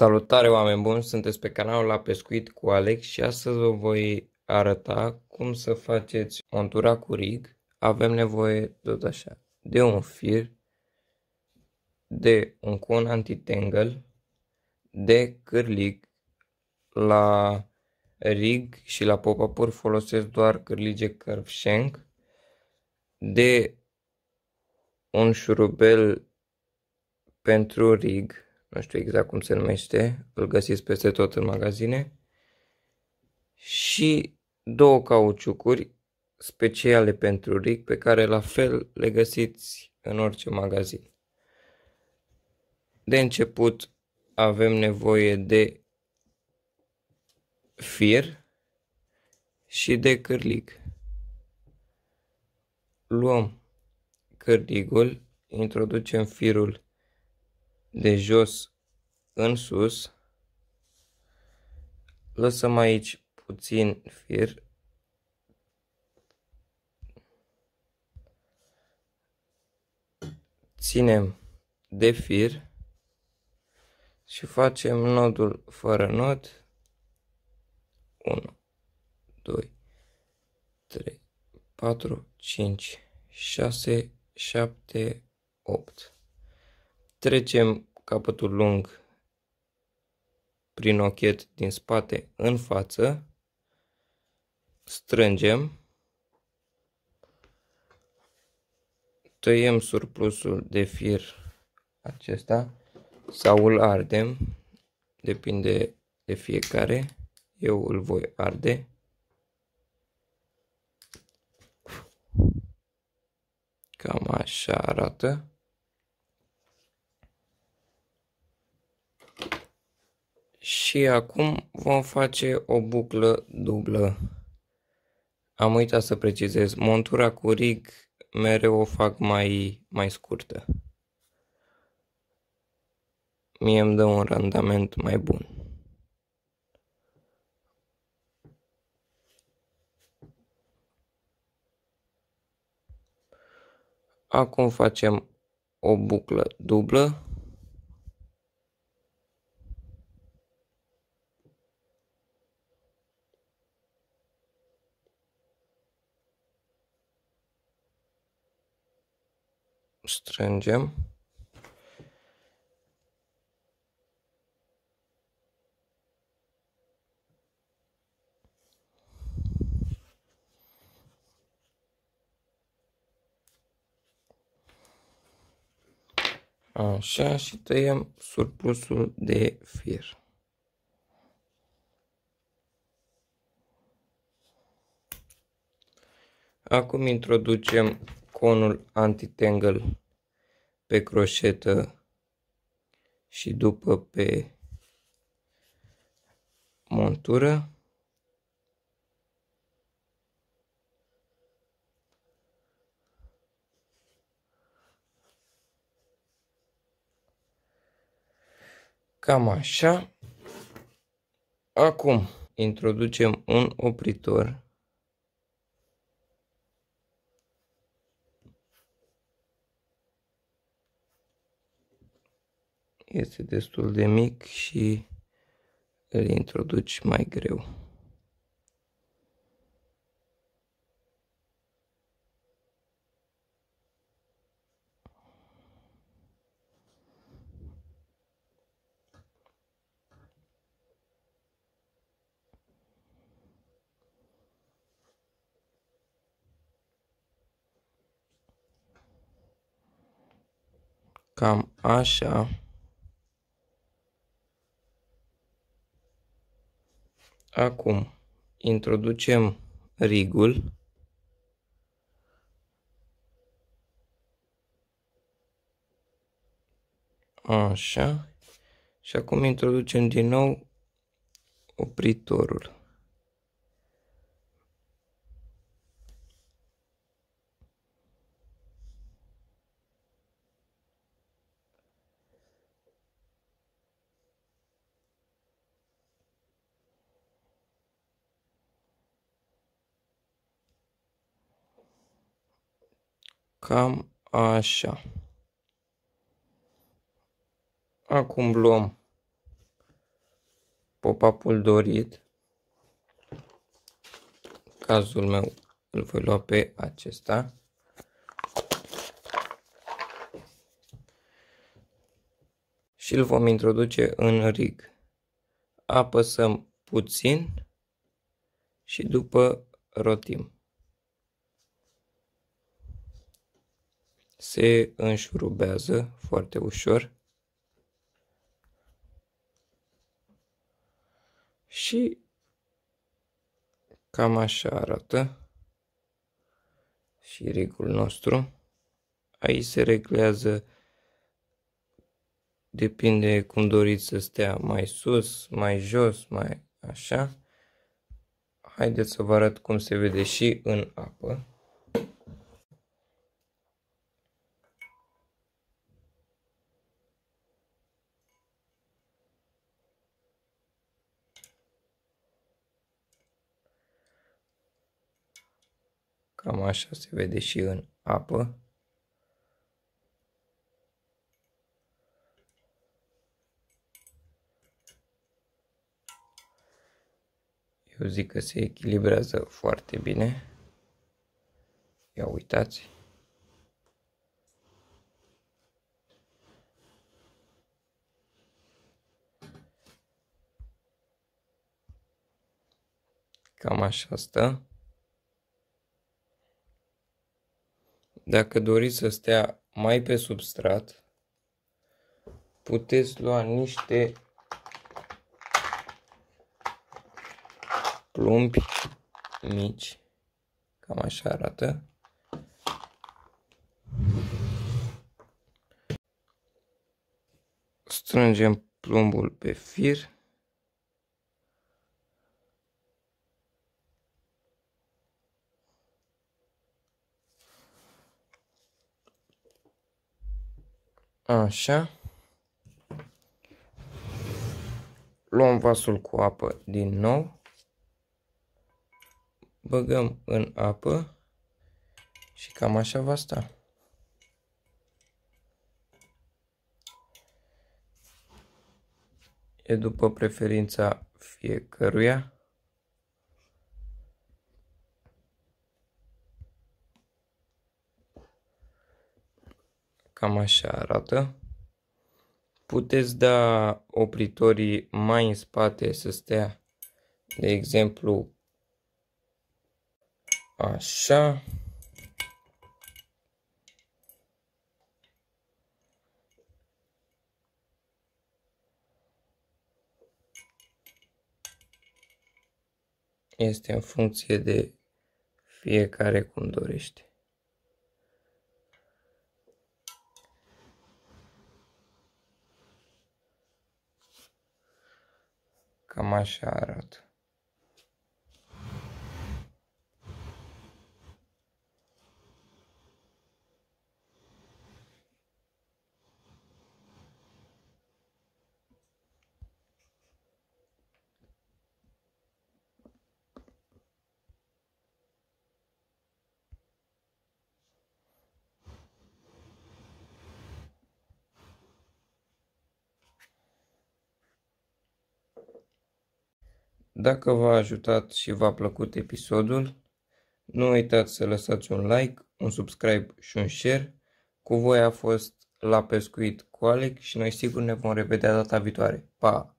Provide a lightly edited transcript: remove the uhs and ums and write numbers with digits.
Salutare oameni buni, sunteți pe canalul La Pescuit cu Alex și astăzi vă voi arăta cum să faceți montura cu rig. Avem nevoie tot așa de un fir, de un con anti-tangle, de cârlig. La rig și la pop-up-uri folosesc doar cârlige curve shank, de un șurubel pentru rig, nu știu exact cum se numește, îl găsiți peste tot în magazine, și două cauciucuri speciale pentru rig pe care la fel le găsiți în orice magazin. De început avem nevoie de fir și de cârlig. Luăm cârligul, introducem firul de jos în sus, lăsăm aici puțin fir, ținem de fir și facem nodul fără nod. 1, 2, 3, 4, 5, 6, 7, 8. Trecem capătul lung prin ochet din spate în față, strângem, tăiem surplusul de fir acesta sau îl ardem, depinde de fiecare, eu îl voi arde. Cam așa arată. Și acum vom face o buclă dublă. Am uitat să precizez, montura cu rig mereu o fac mai scurtă. Mie îmi dă un randament mai bun. Acum facem o buclă dublă. Strângem. Așa, și tăiem surplusul de fir. Acum introducem conul anti-tangle pe croșetă și după pe montură. Cam așa. Acum introducem un opritor. Este destul de mic și îl introduci mai greu. Cam așa. Acum introducem rigul. Așa. Și acum introducem din nou opritorul. Cam așa. Acum luăm pop-up-ul dorit. În cazul meu îl voi lua pe acesta. Și îl vom introduce în rig. Apăsăm puțin și după rotim. Se înșurubează foarte ușor. Și cam așa arată și rigul nostru. Aici se reglează, depinde cum doriți să stea, mai sus, mai jos, mai așa. Haideți să vă arăt cum se vede și în apă. Cam așa se vede și în apă. Eu zic că se echilibrează foarte bine. Ia uitați. Cam așa stă. Dacă doriți să stea mai pe substrat, puteți lua niște plumbi mici. Cam așa arată. Strângem plumbul pe fir. Așa. Luăm vasul cu apă din nou. Băgăm în apă și cam așa va sta. E după preferința fiecăruia. Cam așa arată. Puteți da opritorii mai în spate să stea, de exemplu, așa. Este în funcție de fiecare cum dorește. Cam așa arată. Dacă v-a ajutat și v-a plăcut episodul, nu uitați să lăsați un like, un subscribe și un share. Cu voi a fost La Pescuit cu Alec și noi sigur ne vom revedea data viitoare. Pa!